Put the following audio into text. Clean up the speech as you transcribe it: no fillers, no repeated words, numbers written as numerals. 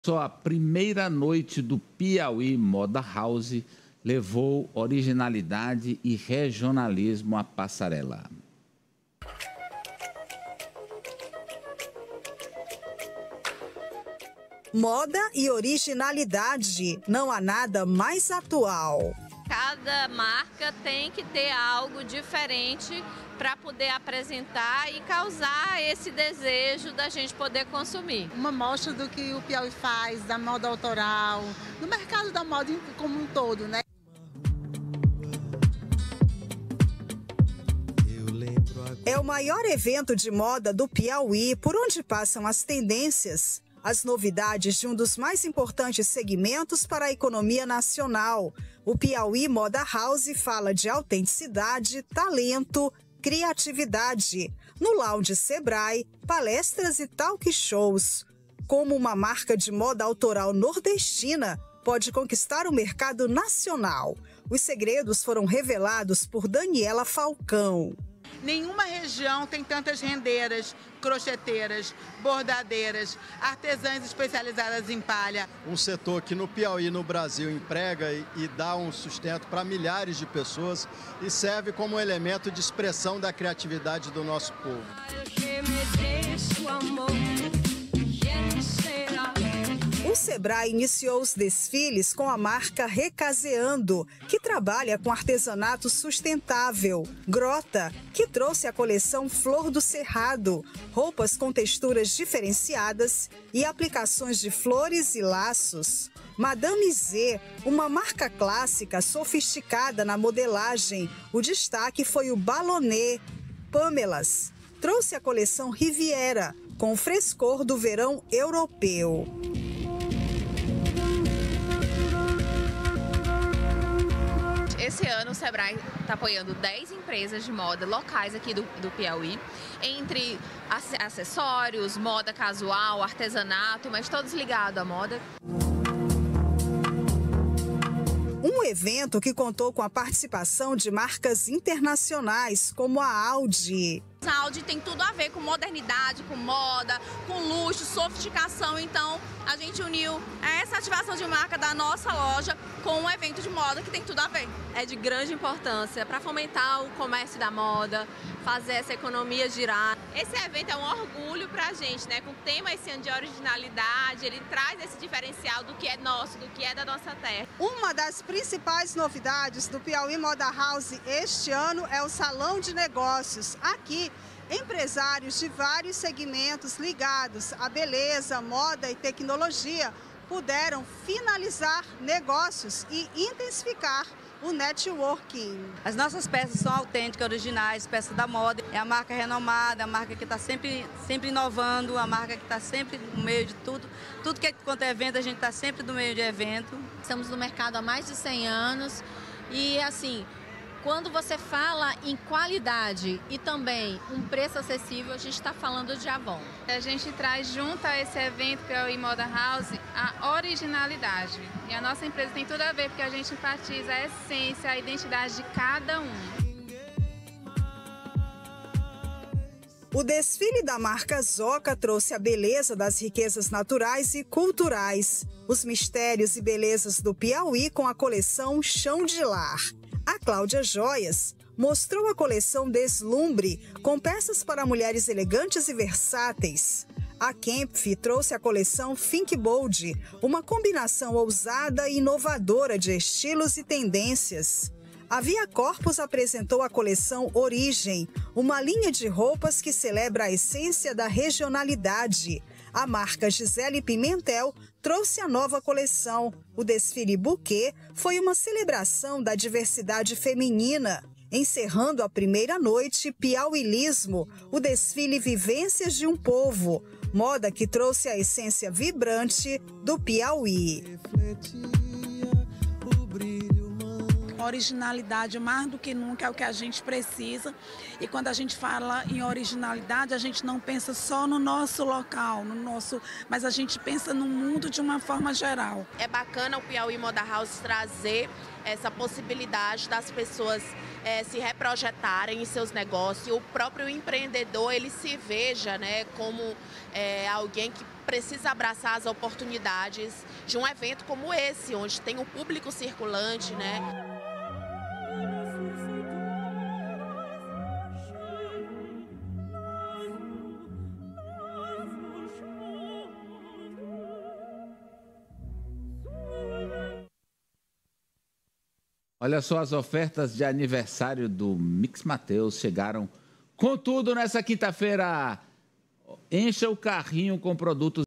Só a primeira noite do Piauí Moda House levou originalidade e regionalismo à passarela. Moda e originalidade, não há nada mais atual. Cada marca tem que ter algo diferente para poder apresentar e causar esse desejo da gente poder consumir. Uma mostra do que o Piauí faz, da moda autoral, do mercado da moda como um todo, né? É o maior evento de moda do Piauí, por onde passam as tendências, as novidades de um dos mais importantes segmentos para a economia nacional. O Piauí Moda House fala de autenticidade, talento, criatividade. No Lounge Sebrae, palestras e talk shows. Como uma marca de moda autoral nordestina pode conquistar o mercado nacional. Os segredos foram revelados por Daniela Falcão. Nenhuma região tem tantas rendeiras, crocheteiras, bordadeiras, artesãs especializadas em palha. Um setor que no Piauí, no Brasil, emprega e dá um sustento para milhares de pessoas e serve como elemento de expressão da criatividade do nosso povo. O Sebrae iniciou os desfiles com a marca Recaseando, que trabalha com artesanato sustentável. Grota, que trouxe a coleção Flor do Cerrado, roupas com texturas diferenciadas e aplicações de flores e laços. Madame Z, uma marca clássica sofisticada na modelagem. O destaque foi o Ballonnet. Pamelas trouxe a coleção Riviera, com o frescor do verão europeu. Esse ano o Sebrae está apoiando 10 empresas de moda locais aqui do Piauí, entre acessórios, moda casual, artesanato, mas todos ligados à moda. Um evento que contou com a participação de marcas internacionais, como a Audi. A Audi tem tudo a ver com modernidade, com moda, com luxo, sofisticação. Então, a gente uniu essa ativação de marca da nossa loja com um evento de moda que tem tudo a ver. É de grande importância para fomentar o comércio da moda, fazer essa economia girar. Esse evento é um orgulho para a gente, né? Com o tema esse ano de originalidade, ele traz esse diferencial do que é nosso, do que é da nossa terra. Uma das principais novidades do Piauí Moda House este ano é o Salão de Negócios. Aqui, empresários de vários segmentos ligados à beleza, moda e tecnologia puderam finalizar negócios e intensificar o networking. As nossas peças são autênticas, originais, peças da moda. É a marca renomada, a marca que está sempre inovando, a marca que está sempre no meio de tudo. Tudo que quanto é evento, a gente está sempre no meio de evento. Estamos no mercado há mais de 100 anos e, assim, quando você fala em qualidade e também um preço acessível, a gente está falando de Avon. A gente traz junto a esse evento Piauí Moda House a originalidade. E a nossa empresa tem tudo a ver, porque a gente enfatiza a essência, a identidade de cada um. O desfile da marca Zoca trouxe a beleza das riquezas naturais e culturais, os mistérios e belezas do Piauí com a coleção Chão de Lar. A Cláudia Joias mostrou a coleção Deslumbre, com peças para mulheres elegantes e versáteis. A Kempf trouxe a coleção Think Bold, uma combinação ousada e inovadora de estilos e tendências. A Via Corpus apresentou a coleção Origem, uma linha de roupas que celebra a essência da regionalidade. A marca Gisele Pimentel trouxe a nova coleção. O desfile Buquê foi uma celebração da diversidade feminina. Encerrando a primeira noite, Piauilismo, o desfile Vivências de um Povo, moda que trouxe a essência vibrante do Piauí. Originalidade mais do que nunca é o que a gente precisa, e quando a gente fala em originalidade, a gente não pensa só no nosso local, mas a gente pensa no mundo de uma forma geral. É bacana o Piauí Moda House trazer essa possibilidade das pessoas se reprojetarem em seus negócios, e o próprio empreendedor ele se veja, né, como alguém que precisa abraçar as oportunidades de um evento como esse, onde tem um público circulante, né? Olha só, as ofertas de aniversário do Mix Mateus chegaram com tudo nessa quinta-feira. Encha o carrinho com produtos